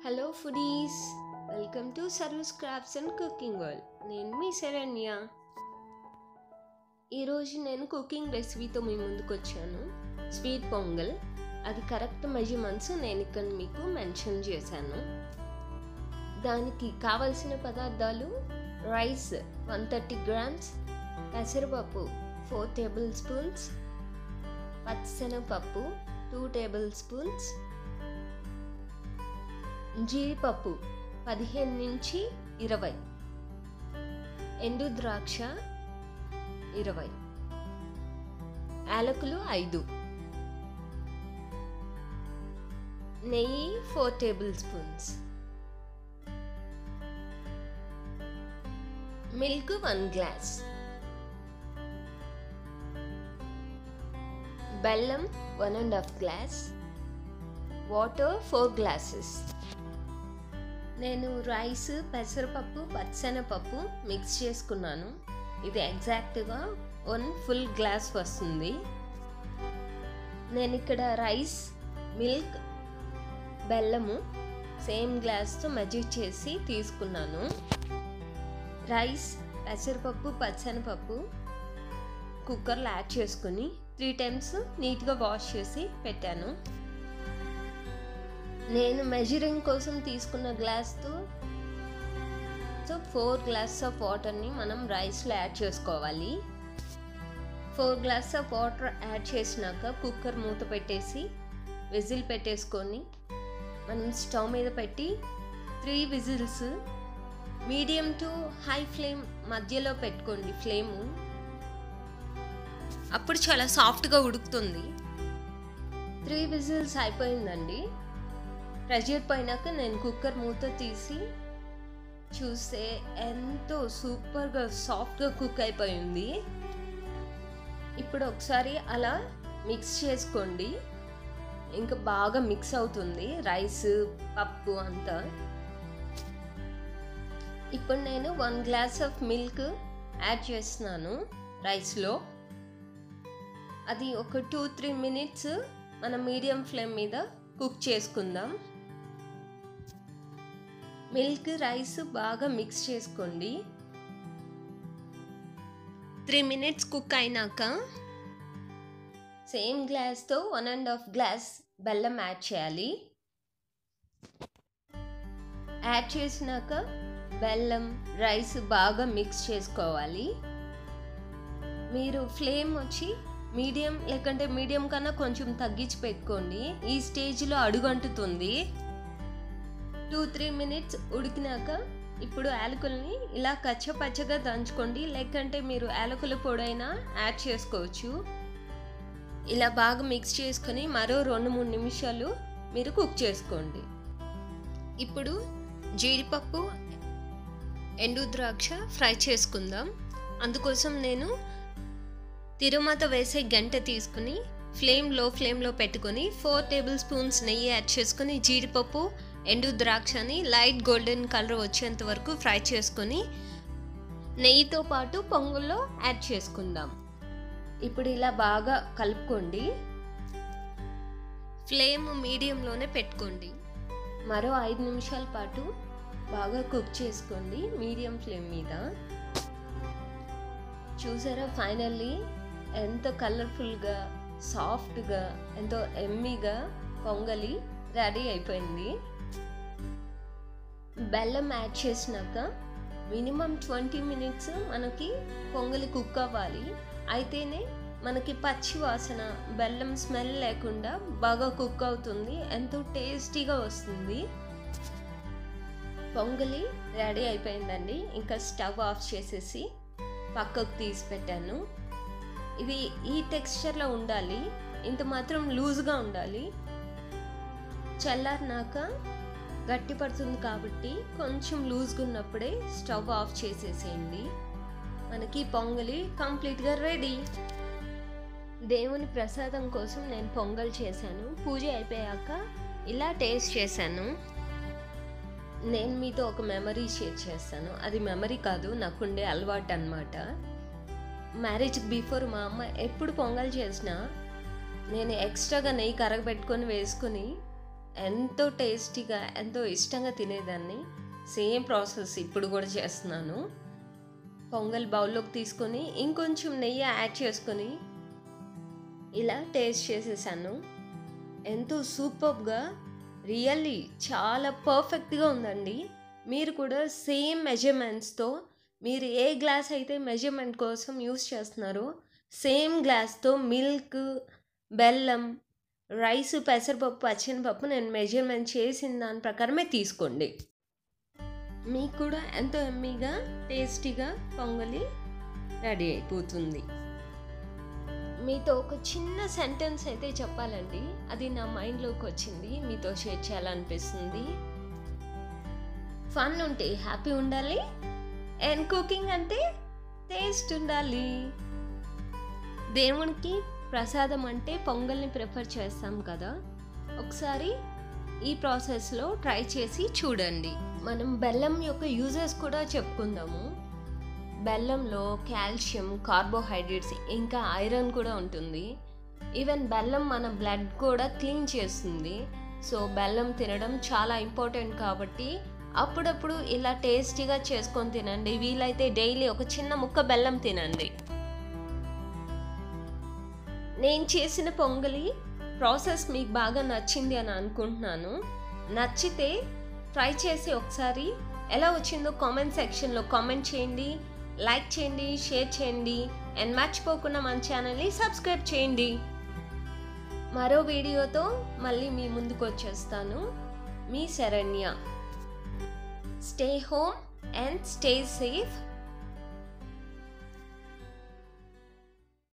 Hello foodies, welcome to service crafts and cooking world. నేను మీ శరణ్య. ఈరోజు నేను కుకింగ్ రెసిపీతో మీ ముందుకు వచ్చాను. స్వీట్ పొంగల్. అది కరెక్ట్ మెజర్మెంట్స్ నేను ఇక్కడ మీకు మెన్షన్ చేశాను. దానికి కావలసిన పదార్థాలు: రైస్ 130 grams, పెసరపప్పు 4 tablespoons, పచ్చిశనగపప్పు 2 tablespoons, జీడిపప్పు 15 నుంచి 20, ఎండు ద్రాక్ష 20, యాలకులు 5, నెయ్యి 4 tablespoons, మిల్క్ 1 glass, బెల్లం 1.5 glass, వాటర్ 4 glasses. నేను రైస్, పెసరపప్పు, పచ్చిశనగపప్పు మిక్స్ చేసుకున్నాను. ఇది ఎగ్జాక్ట్గా 1 full glass వస్తుంది. నేను ఇక్కడ రైస్, మిల్క్, బెల్లము సేమ్ గ్లాస్తో మెజర్ చేసి తీసుకున్నాను. రైస్, పెసరపప్పు, పచ్చిశనగపప్పు కుక్కర్లో యాడ్ చేసుకుని 3 times నీట్గా వాష్ చేసి పెట్టాను. నేను మెజరింగ్ కోసం తీసుకున్న గ్లాస్తో 4 glasses ఆఫ్ వాటర్ని మనం రైస్లో యాడ్ చేసుకోవాలి. 4 glasses ఆఫ్ వాటర్ యాడ్ చేసినాక కుక్కర్ మూత పెట్టేసి విజిల్ పెట్టేసుకొని మనం స్టవ్ మీద పెట్టి 3 whistles medium to high flame మధ్యలో పెట్టుకోండి. ఫ్లేము అప్పుడు చాలా సాఫ్ట్గా ఉడుకుతుంది. 3 whistles అయిపోయిందండి. ప్రెషర్ పోయినాక నేను కుక్కర్ మూత తీసి చూస్తే ఎంతో సూపర్గా సాఫ్ట్గా కుక్ అయిపోయింది. ఇప్పుడు ఒకసారి అలా మిక్స్ చేసుకోండి. ఇంకా బాగా మిక్స్ అవుతుంది రైస్, పప్పు అంతా. ఇప్పుడు నేను 1 glass ఆఫ్ మిల్క్ యాడ్ చేస్తున్నాను రైస్లో. అది ఒక 2-3 minutes మనం మీడియం ఫ్లేమ్ మీద కుక్ చేసుకుందాం. మిల్క్, రైస్ బాగా మిక్స్ చేసుకోండి. 3 minutes కుక్ అయినాక సేమ్ గ్లాస్తో 1.5 glass బెల్లం యాడ్ చేయాలి. యాడ్ చేసినాక బెల్లం, రైస్ బాగా మిక్స్ చేసుకోవాలి. మీరు ఫ్లేమ్ వచ్చి మీడియం లేకంటే మీడియం కన్నా కొంచెం తగ్గించి పెట్టుకోండి. ఈ స్టేజ్లో అడుగంటుతుంది. 2-3 minutes ఉడికినాక ఇప్పుడు యాలకుల్ని ఇలా కచ్చపచ్చగా దంచుకోండి, లేకంటే మీరు యాలకుల పొడైనా యాడ్ చేసుకోవచ్చు. ఇలా బాగా మిక్స్ చేసుకొని మరో 2-3 నిమిషాలు మీరు కుక్ చేసుకోండి. ఇప్పుడు జీడిపప్పు, ఎండు ద్రాక్ష ఫ్రై చేసుకుందాం. అందుకోసం నేను తిరుమత వేసే గంట తీసుకుని లో ఫ్లేమ్లో పెట్టుకొని 4 tablespoons నెయ్యి యాడ్ చేసుకొని జీడిపప్పు, ఎండు ద్రాక్షని లైట్ గోల్డెన్ కలర్ వచ్చేంత వరకు ఫ్రై చేసుకొని నెయ్యితో పాటు పొంగల్లో యాడ్ చేసుకుందాం. ఇప్పుడు ఇలా బాగా కలుపుకోండి. ఫ్లేమ్ మీడియంలోనే పెట్టుకోండి. మరో 5 నిమిషాల పాటు బాగా కుక్ చేసుకోండి మీడియం ఫ్లేమ్ మీద. చూసారా, ఫైనల్లీ ఎంతో కలర్ఫుల్గా, సాఫ్ట్గా, ఎంతో ఎమ్మీగా పొంగలి రెడీ అయిపోయింది. బెల్లం యాడ్ చేసినాక మినిమం 20 minutes మనకి పొంగలి కుక్ అవ్వాలి. అయితేనే మనకి పచ్చి వాసన, బెల్లం స్మెల్ లేకుండా బాగా కుక్ అవుతుంది. ఎంతో టేస్టీగా వస్తుంది. పొంగలి రెడీ అయిపోయిందండి. ఇంకా స్టవ్ ఆఫ్ చేసేసి పక్కకు తీసి పెట్టాను. ఇది ఈ టెక్స్చర్లో ఉండాలి, ఇంత మాత్రం లూజ్గా ఉండాలి. చల్లారినాక గట్టి పడుతుంది కాబట్టి కొంచెం లూజ్గా ఉన్నప్పుడే స్టవ్ ఆఫ్ చేసేసేయండి. మనకి పొంగలి కంప్లీట్గా రెడీ. దేవుని ప్రసాదం కోసం నేను పొంగల్ చేశాను. పూజ అయిపోయాక ఇలా టేస్ట్ చేశాను. నేను మీతో ఒక మెమరీ షేర్ చేస్తాను. అది మెమరీ కాదు, నాకుండే అలవాటు అన్నమాట. మ్యారేజ్ బిఫోర్ మా అమ్మ ఎప్పుడు పొంగల్ చేసినా నేను ఎక్స్ట్రాగా నెయ్యి కరగబెట్టుకొని వేసుకుని ఎంతో టేస్టీగా, ఎంతో ఇష్టంగా తినేదాన్ని. సేమ్ ప్రాసెస్ ఇప్పుడు కూడా చేస్తున్నాను. పొంగల్ బౌల్లోకి తీసుకొని ఇంకొంచెం నెయ్యి యాడ్ చేసుకొని ఇలా టేస్ట్ చేసేసాను. ఎంతో సూపర్గా, రియల్లీ చాలా పర్ఫెక్ట్గా ఉందండి. మీరు కూడా సేమ్ మెజర్మెంట్స్తో, మీరు ఏ గ్లాస్ అయితే మెజర్మెంట్ కోసం యూస్ చేస్తున్నారో సేమ్ గ్లాస్తో మిల్క్, బెల్లం, రైస్, పెసరపప్పు, పచ్చెనపప్పు నేను మెజర్మెంట్ చేసిన దాని ప్రకారమే తీసుకోండి. మీకు కూడా ఎంతో ఎమ్మీగా, టేస్టీగా పొంగలి రెడీ అయిపోతుంది. మీతో ఒక చిన్న సెంటెన్స్ అయితే చెప్పాలండి. అది నా మైండ్లోకి వచ్చింది, మీతో షేర్ చేయాలనిపిస్తుంది. ఫన్ ఉంటే హ్యాపీ ఉండాలి, అండ్ కుకింగ్ అంటే టేస్ట్ ఉండాలి. దేవునికి ప్రసాదం అంటే పొంగల్ని ప్రిఫర్ చేస్తాం కదా. ఒకసారి ఈ ప్రాసెస్లో ట్రై చేసి చూడండి. మనం బెల్లం యొక్క యూజెస్ కూడా చెప్పుకుందాము. బెల్లంలో కాల్షియం, కార్బోహైడ్రేట్స్, ఇంకా ఐరన్ కూడా ఉంటుంది. ఈవెన్ బెల్లం మన బ్లడ్ కూడా క్లీన్ చేస్తుంది. సో బెల్లం తినడం చాలా ఇంపార్టెంట్ కాబట్టి అప్పుడప్పుడు ఇలా టేస్టీగా చేసుకొని తినండి. వీలైతే డైలీ ఒక చిన్న ముక్క బెల్లం తినండి. నేను చేసిన పొంగలి ప్రాసెస్ మీకు బాగా నచ్చింది అని అనుకుంటున్నాను. నచ్చితే ట్రై చేసి ఒకసారి ఎలా వచ్చిందో కామెంట్ సెక్షన్లో కామెంట్ చేయండి, లైక్ చేయండి, షేర్ చేయండి, అండ్ మర్చిపోకుండా మన ఛానల్ని సబ్స్క్రైబ్ చేయండి. మరో వీడియోతో మళ్ళీ మీ ముందుకు వచ్చేస్తాను. మీ Saranya. Stay home and stay safe.